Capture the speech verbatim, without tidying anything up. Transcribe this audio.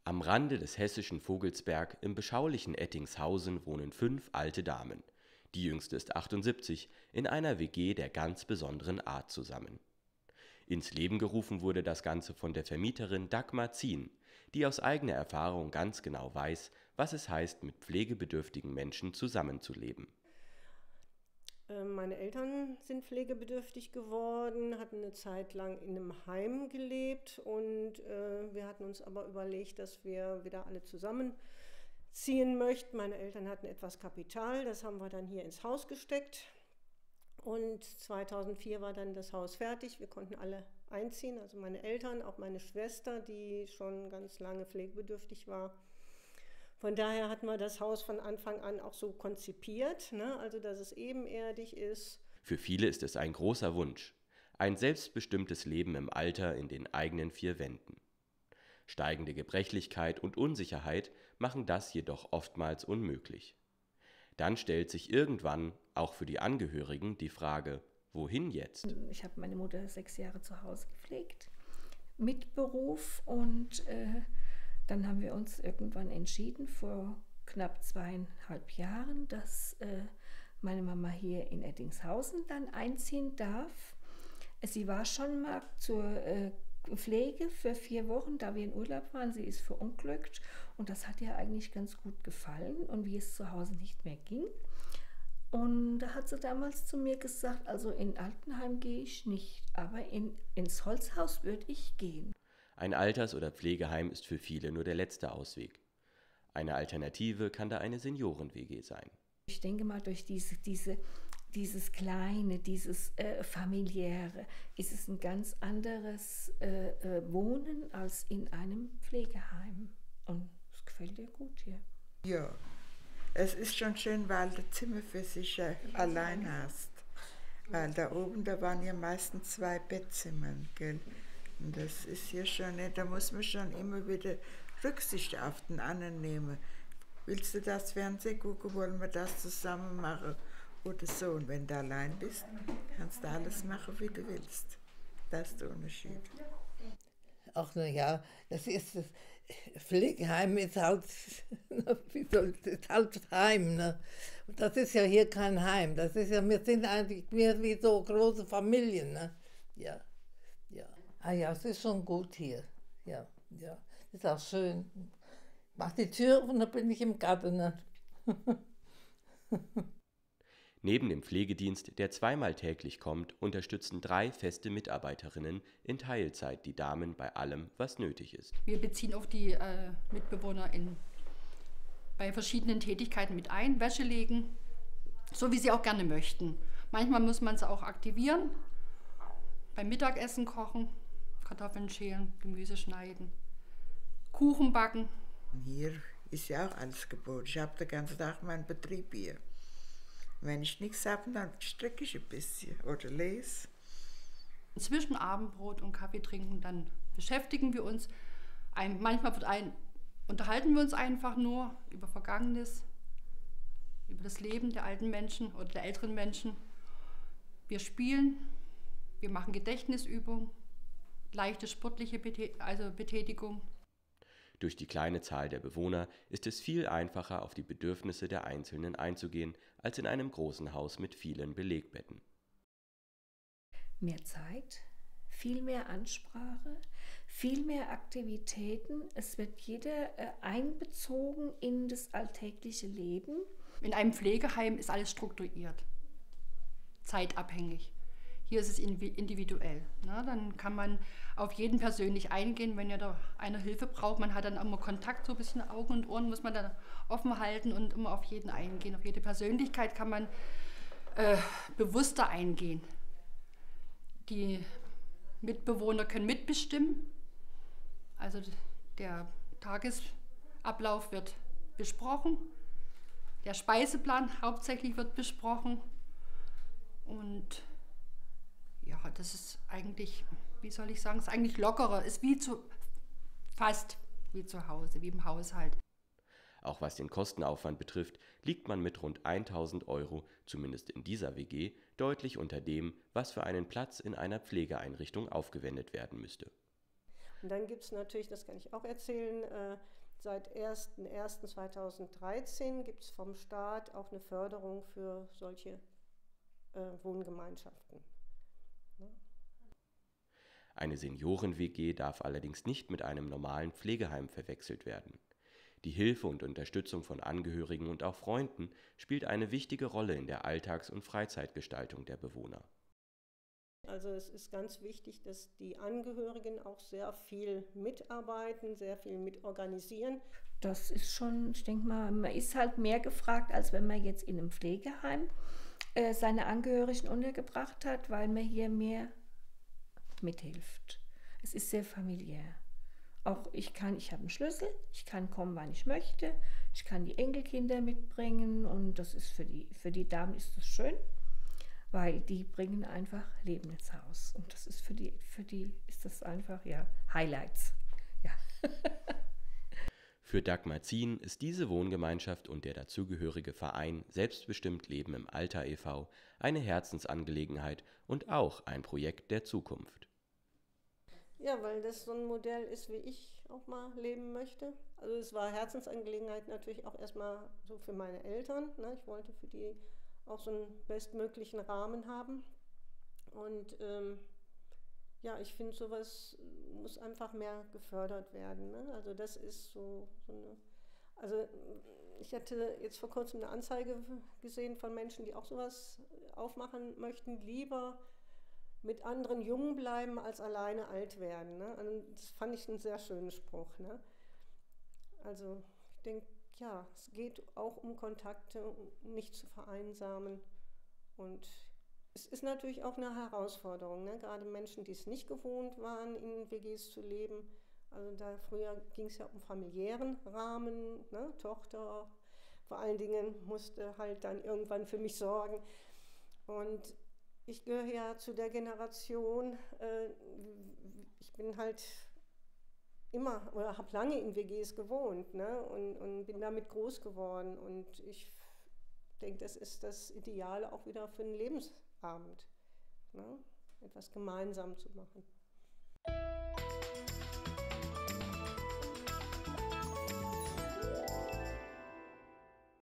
Am Rande des hessischen Vogelsberg im beschaulichen Ettingshausen wohnen fünf alte Damen. Die jüngste ist achtundsiebzig, in einer W G der ganz besonderen Art zusammen. Ins Leben gerufen wurde das Ganze von der Vermieterin Dagmar Zien, die aus eigener Erfahrung ganz genau weiß, was es heißt, mit pflegebedürftigen Menschen zusammenzuleben. Meine Eltern sind pflegebedürftig geworden, hatten eine Zeit lang in einem Heim gelebt und äh, wir hatten uns aber überlegt, dass wir wieder alle zusammenziehen möchten. Meine Eltern hatten etwas Kapital, das haben wir dann hier ins Haus gesteckt und zweitausendvier war dann das Haus fertig. Wir konnten alle einziehen, also meine Eltern, auch meine Schwester, die schon ganz lange pflegebedürftig war. Von daher hatten wir das Haus von Anfang an auch so konzipiert, ne? Also dass es ebenerdig ist. Für viele ist es ein großer Wunsch, ein selbstbestimmtes Leben im Alter in den eigenen vier Wänden. Steigende Gebrechlichkeit und Unsicherheit machen das jedoch oftmals unmöglich. Dann stellt sich irgendwann, auch für die Angehörigen, die Frage, wohin jetzt? Ich habe meine Mutter sechs Jahre zu Hause gepflegt, mit Beruf und äh, dann haben wir uns irgendwann entschieden, vor knapp zweieinhalb Jahren, dass äh, meine Mama hier in Ettingshausen dann einziehen darf. Sie war schon mal zur äh, Pflege für vier Wochen, da wir in Urlaub waren. Sie ist verunglückt und das hat ihr eigentlich ganz gut gefallen. Und wie es zu Hause nicht mehr ging. Und da hat sie damals zu mir gesagt, also in Altenheim gehe ich nicht, aber in, ins Holzhaus würde ich gehen. Ein Alters- oder Pflegeheim ist für viele nur der letzte Ausweg. Eine Alternative kann da eine Senioren-W G sein. Ich denke mal, durch diese, diese, dieses Kleine, dieses äh, Familiäre ist es ein ganz anderes äh, äh, Wohnen als in einem Pflegeheim. Und es gefällt dir gut hier. Ja, es ist schon schön, weil du Zimmer für sich äh, allein hast. Weil da oben, da waren ja meistens zwei Bettzimmer, gell? Und das ist hier schon, da muss man schon immer wieder Rücksicht auf den anderen nehmen. Willst du das Fernsehen gucken, wollen wir das zusammen machen oder so? Und wenn du allein bist, kannst du alles machen, wie du willst. Das ist der Unterschied. Ach na ja, das ist das Pflegeheim ist halt, wie soll das ist halt Heim, ne? Und das ist ja hier kein Heim. Das ist ja, wir sind eigentlich mehr wie so große Familien, ne? Ja, ja. Ah ja, es ist schon gut hier. Ja, ja. Ist auch schön. Mach die Tür auf und dann bin ich im Garten. Ne? Neben dem Pflegedienst, der zweimal täglich kommt, unterstützen drei feste Mitarbeiterinnen in Teilzeit die Damen bei allem, was nötig ist. Wir beziehen auch die äh, Mitbewohner in, bei verschiedenen Tätigkeiten mit ein, Wäsche legen, so wie sie auch gerne möchten. Manchmal muss man sie auch aktivieren, beim Mittagessen kochen, Kartoffeln schälen, Gemüse schneiden, Kuchen backen. Hier ist ja auch alles geboten. Ich habe den ganzen Tag meinen Betrieb hier. Wenn ich nichts habe, dann strecke ich ein bisschen oder lese. Zwischen Abendbrot und Kaffee trinken, dann beschäftigen wir uns. Ein, manchmal wird ein, unterhalten wir uns einfach nur über Vergangenes, über das Leben der alten Menschen oder der älteren Menschen. Wir spielen, wir machen Gedächtnisübungen, leichte sportliche Betät- also Betätigung. Durch die kleine Zahl der Bewohner ist es viel einfacher, auf die Bedürfnisse der Einzelnen einzugehen, als in einem großen Haus mit vielen Belegbetten. Mehr Zeit, viel mehr Ansprache, viel mehr Aktivitäten. Es wird jeder äh, einbezogen in das alltägliche Leben. In einem Pflegeheim ist alles strukturiert, zeitabhängig. Hier ist es individuell. Ne? Dann kann man auf jeden persönlich eingehen, wenn ja da einer Hilfe braucht. Man hat dann immer Kontakt, so ein bisschen Augen und Ohren muss man dann offen halten und immer auf jeden eingehen. Auf jede Persönlichkeit kann man äh, bewusster eingehen. Die Mitbewohner können mitbestimmen. Also der Tagesablauf wird besprochen. Der Speiseplan hauptsächlich wird besprochen. Und ja, das ist eigentlich, wie soll ich sagen, ist eigentlich lockerer, ist wie zu, fast wie zu Hause, wie im Haushalt. Auch was den Kostenaufwand betrifft, liegt man mit rund tausend Euro, zumindest in dieser W G, deutlich unter dem, was für einen Platz in einer Pflegeeinrichtung aufgewendet werden müsste. Und dann gibt es natürlich, das kann ich auch erzählen, äh, seit ersten ersten zweitausenddreizehn gibt es vom Staat auch eine Förderung für solche äh, Wohngemeinschaften. Ne? Eine Senioren-W G darf allerdings nicht mit einem normalen Pflegeheim verwechselt werden. Die Hilfe und Unterstützung von Angehörigen und auch Freunden spielt eine wichtige Rolle in der Alltags- und Freizeitgestaltung der Bewohner. Also es ist ganz wichtig, dass die Angehörigen auch sehr viel mitarbeiten, sehr viel mitorganisieren. Das ist schon, ich denke mal, man ist halt mehr gefragt, als wenn man jetzt in einem Pflegeheim äh, seine Angehörigen untergebracht hat, weil man hier mehr mithilft. Es ist sehr familiär. Auch ich kann, ich habe einen Schlüssel, ich kann kommen, wann ich möchte, ich kann die Enkelkinder mitbringen und das ist für die, für die Damen ist das schön, weil die bringen einfach Leben ins Haus und das ist für die, für die ist das einfach, ja, Highlights. Ja. Für Dagmar Zien ist diese Wohngemeinschaft und der dazugehörige Verein Selbstbestimmt Leben im Alter e V eine Herzensangelegenheit und auch ein Projekt der Zukunft. Ja, weil das so ein Modell ist, wie ich auch mal leben möchte. Also es war Herzensangelegenheit natürlich auch erstmal so für meine Eltern. Ne? Ich wollte für die auch so einen bestmöglichen Rahmen haben. Und ähm, ja, ich finde, sowas muss einfach mehr gefördert werden. Ne? Also das ist so, so eine... Also ich hatte jetzt vor kurzem eine Anzeige gesehen von Menschen, die auch sowas aufmachen möchten, lieber mit anderen jung bleiben, als alleine alt werden. Ne? Also das fand ich einen sehr schönen Spruch. Ne? Also ich denke, ja, es geht auch um Kontakte, um nicht zu vereinsamen. Und es ist natürlich auch eine Herausforderung, ne? Gerade Menschen, die es nicht gewohnt waren, in W Gs zu leben. Also da früher ging es ja um familiären Rahmen, ne? Tochter vor allen Dingen musste halt dann irgendwann für mich sorgen. Und ich gehöre ja zu der Generation, äh, ich bin halt immer oder habe lange in W Gs gewohnt, ne? und, und bin damit groß geworden. Und ich denke, das ist das Ideale auch wieder für einen Lebensabend, ne? Etwas gemeinsam zu machen.